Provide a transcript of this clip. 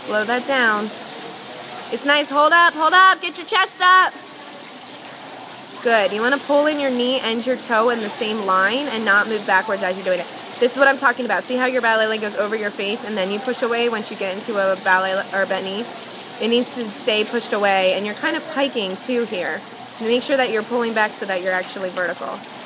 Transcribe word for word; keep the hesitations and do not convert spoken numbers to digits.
Slow that down. It's nice. Hold up, hold up. Get your chest up. Good. You want to pull in your knee and your toe in the same line and not move backwards as you're doing it. This is what I'm talking about. See how your ballet leg goes over your face and then you push away once you get into a ballet or bent knee? It needs to stay pushed away, and you're kind of hiking too here. Make sure that you're pulling back so that you're actually vertical.